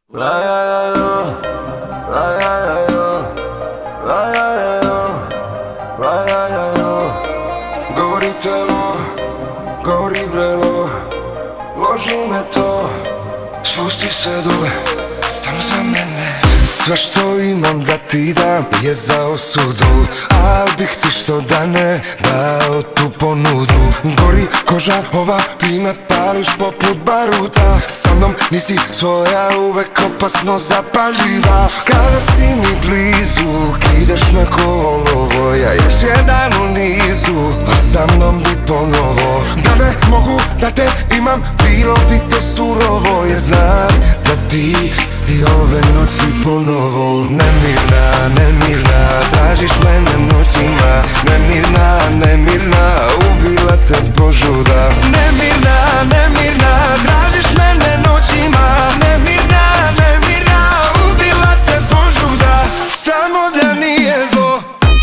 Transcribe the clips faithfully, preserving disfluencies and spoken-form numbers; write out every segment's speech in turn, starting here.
Govori telo, govori vrelo, loži me to, spusti se dole, samo za mene. Sve što imam da ti dam je za osudu, al bih ti što da ne dao tu ponudu. Gori koža ova, ti me pališ poput baruta, sa mnom nisi svoja, uvek opasno zapaljiva. Kada si mi blizu, kideš me ko olovo, ja još jedan u nizu, a sa mnom bi ponovo. Da ne mogu da te imam, bilo bi to surovo, jer znam da ti si ove noći ponovo. Nemirna, nemirna, tražiš mene noćima, nemirna, nemirna, ubila te požuda. Nemirna, nemirna, tražiš mene noćima, nemirna, nemirna, ubila te požuda. Samo da nije zlo.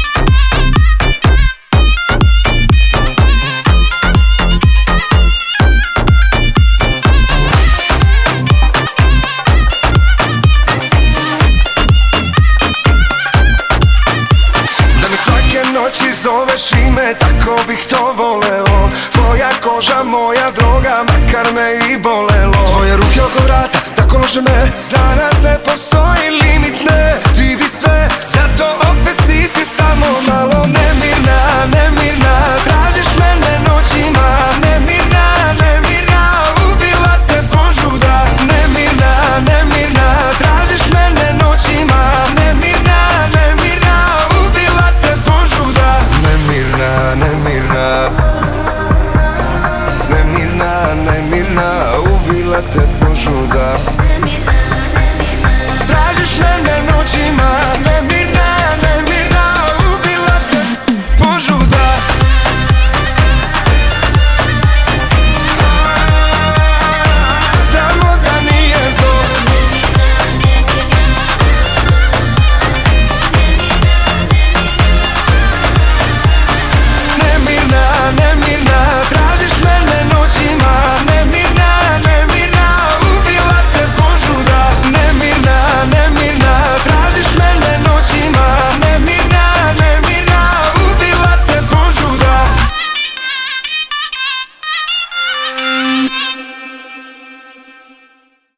Noći zoveš ime, tako bih to voleo. Tvoja koža, moja droga, makar me i bolelo. Tvoje ruke oko vrata, tako lože me, za nas ne postoji limit, ne. Ti bi sve, zato opet ti si samo malo nemirna, nemirna.